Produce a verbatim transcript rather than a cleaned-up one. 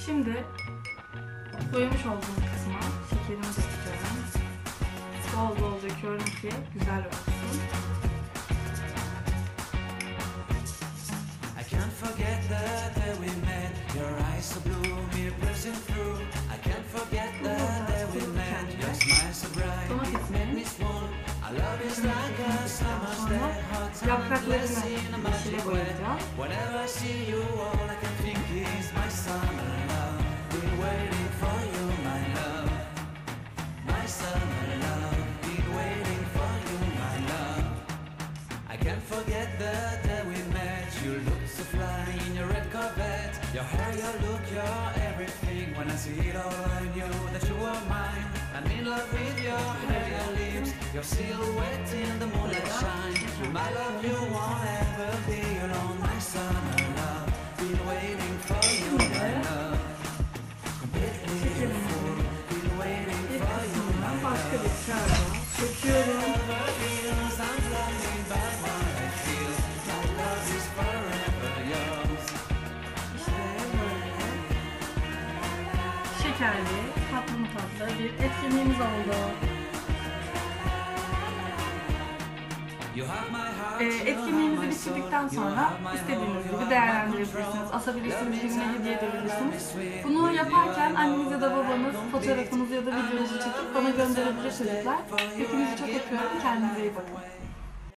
Şimdi boyamış olduğum kısma şekerimi döküyorum. Bol bol döküyorum ki güzel olsun. Sonra yapraklarını yeşile boyayacağım. Your hair, your look, your everything. When I see it all, I knew that you were mine. I'm in love with your hair, your lips, your silhouette in the moonlight shine. My love, you won't ever be alone. My summer love, been waiting for you, my love. Completely beautiful, been waiting for you, my love. Başka bir kağıda döküyorum. I'm blinded by what I feel. My love is forever yours. Şekerli, tatlı mı tatlı bir etkinliğimiz oldu. Ee, etkinliğimizi bitirdikten sonra istediğiniz gibi değerlendirebilirsiniz, asabilirsiniz, birine hediye edebilirsiniz. Bunu yaparken anneniz ya da babanız fotoğrafınızı ya da videonuzu çekip bana gönderebilir çocuklar. Hepinizi çok öpüyorum, kendinize iyi bakın.